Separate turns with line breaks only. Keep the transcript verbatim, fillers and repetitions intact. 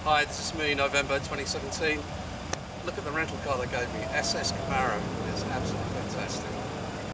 Hi, this is me, November twenty seventeen. Look at the rental car they gave me, S S Camaro. It's absolutely fantastic.